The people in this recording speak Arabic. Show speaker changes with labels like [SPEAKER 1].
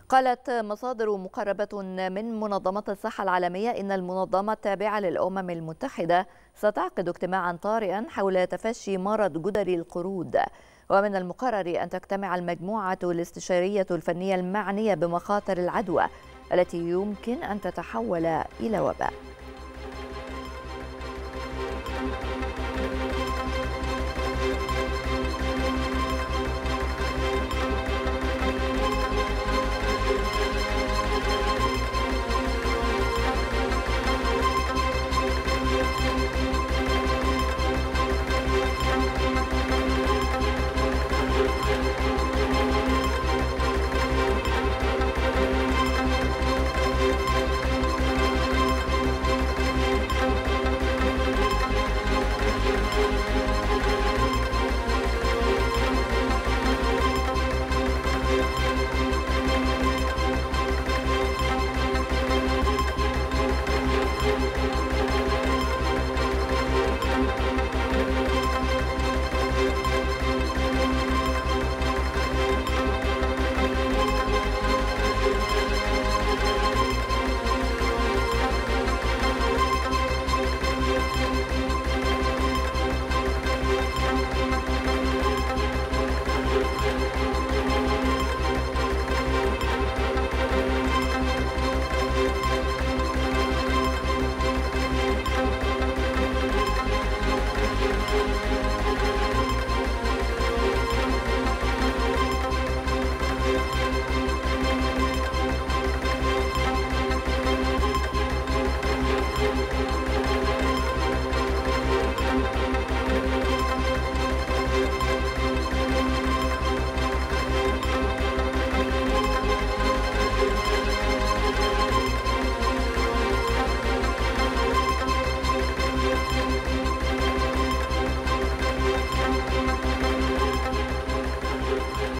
[SPEAKER 1] قالت مصادر مقربة من منظمة الصحة العالمية إن المنظمة التابعة للأمم المتحدة ستعقد اجتماعا طارئا حول تفشي مرض جدري القرود، ومن المقرر أن تجتمع المجموعة الاستشارية الفنية المعنية بمخاطر العدوى التي يمكن أن تتحول إلى وباء.